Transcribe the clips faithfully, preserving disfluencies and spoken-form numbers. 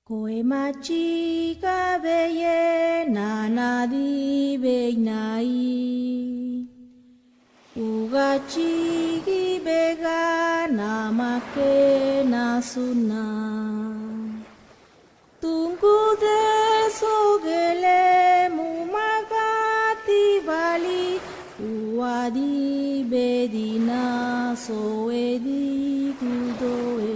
Koe machika beye nanadi beinai Ugachigi bega namake nasuna Tunggu de sogele mumagati vali Uadi bedina soedi kudoe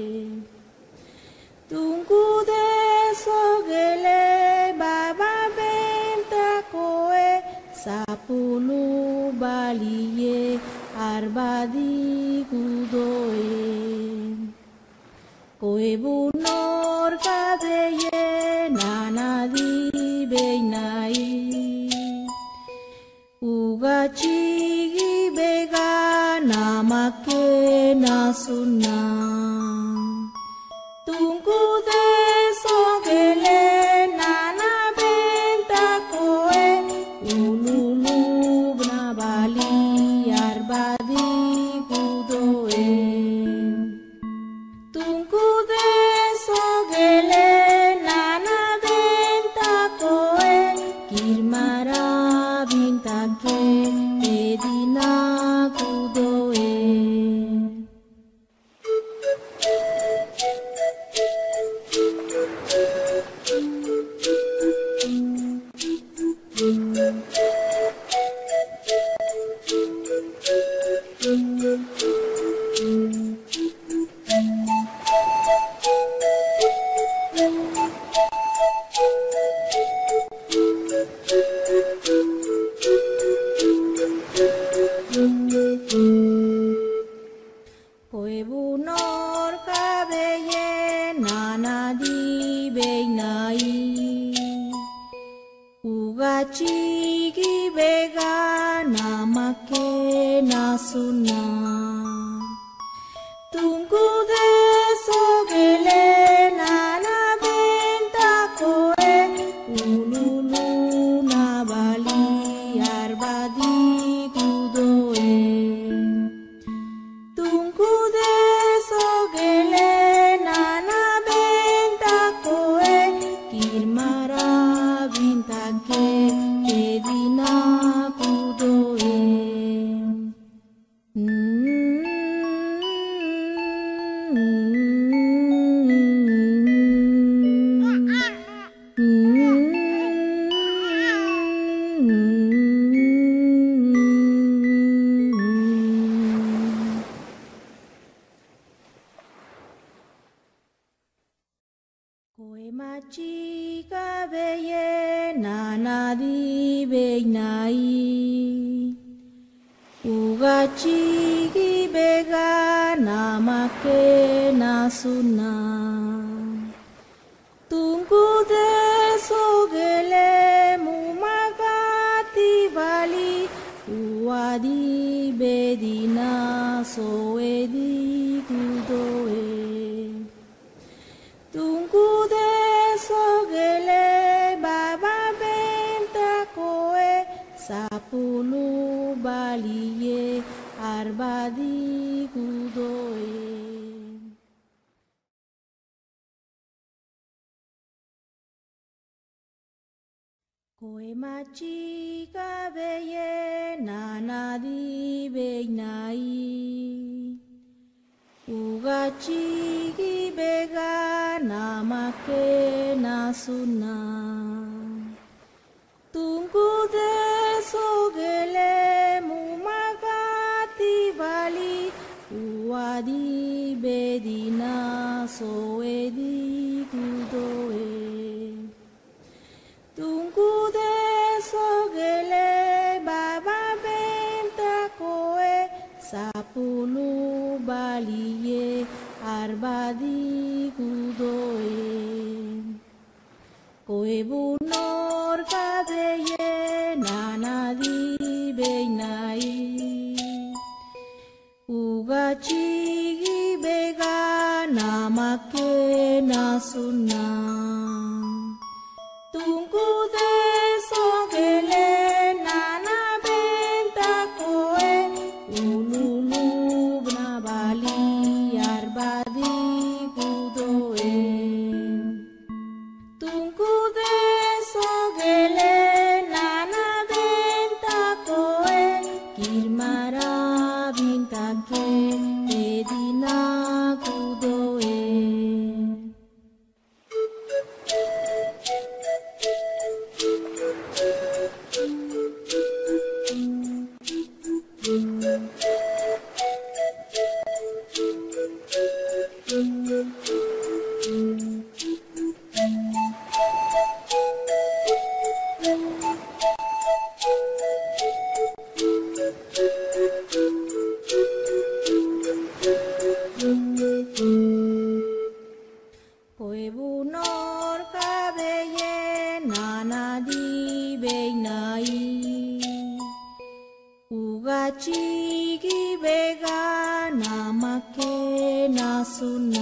Tunggu de sogele baba benta koe Sapulu baliye arbadi kudoe Koe bunor kabeye nanadi beinai Ugachigi bega namake nasuna Tunggu de sogele nana benta koe Ululu bnabali arbadi kudoe Tunggu de sogele nana benta koe Kirmara bintake edina kudoe Koe bunor kabeye nanadi beinai Ugachigi bega namake nasuna Tunggu de sogele nana benta koe Ululu nabali arbadi kudoe Tunggu de sogele nana benta koe Kirmara bintake edina kudoe Koe machika beye nanadi beinai Ugachigi bega namake nasuna Tunggu de sogele mumagati vali Uadi bedina soedi kudoe Tunggu de sogele baba benta koe Sapulu baliye arbadi kudoe Koe machika beye nanadi beinai Ugachigi bega namake nasuna Tunggu de sogele mumagati vali Uadi bedina soedi kudoe Tunggu de sogele baba benta koe Sapulu baliye arbadi kudoe Koe bunor kabeye nanadi beinai Ugachigi bega namake nasuna Tunggu de sogele nana benta koe Ululu bnabali arbadi kudoe manadi beinai Ugachigi vegana makena suna